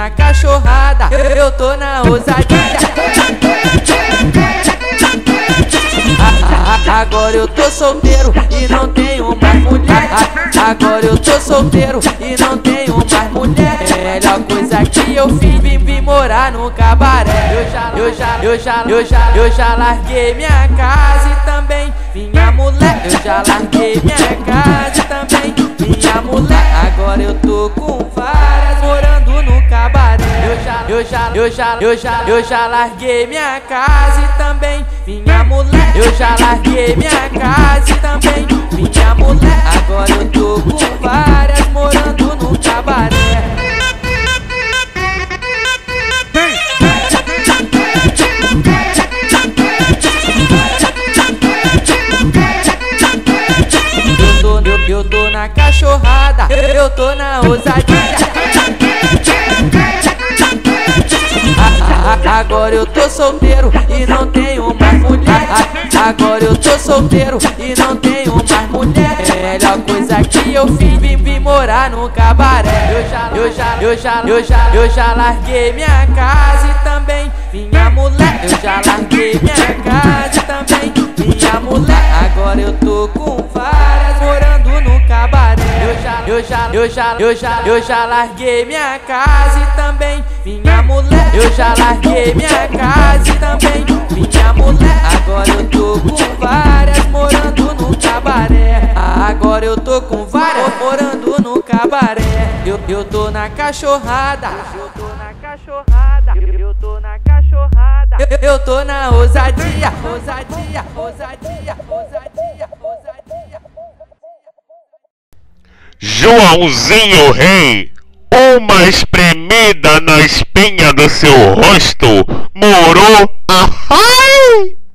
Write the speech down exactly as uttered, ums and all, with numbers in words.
na cachorrada, eu tô na ousadia. Agora eu tô solteiro e não tenho mais mulher. Agora eu tô solteiro e não tenho mais mulher. Melhor coisa que eu fiz, vim, vim morar no cabaré. Eu já, eu já, eu já, eu já, eu já larguei minha casa e também minha mulher. Eu já larguei minha casa e também minha mulher. Agora eu tô com várias morando no cabaré. Eu já, eu já, eu já, eu já, eu já larguei minha casa e também minha mulher. Eu já larguei minha casa e também minha mulher. Agora eu tô com várias morando no cabaré. Eu tô, eu, eu tô na cachorrada, eu tô na ousadia. Agora eu tô solteiro e não tenho mais mulher. Agora eu tô solteiro e não tenho mais mulher. Melhor coisa que eu fiz, vim, vim morar no cabaré. Eu já, eu já, eu já, eu já, eu já larguei minha casa e também minha mulher. Eu já larguei minha casa e também minha mulher. Agora eu tô com várias morando no cabaré. Eu já, eu já, eu já, eu já, eu já larguei minha casa e também minha mulher. Eu já larguei minha casa e também minha mulher. Agora eu tô com várias morando no cabaré. Agora eu tô com várias morando no cabaré. Eu, eu tô na cachorrada. Eu tô na cachorrada. Eu, eu tô na cachorrada. Eu, eu tô na ousadia. Ousadia, ousadia, ousadia, ousadia. Joãozinho Rei, uma espremida na espinha do seu rosto, morou. Ahai!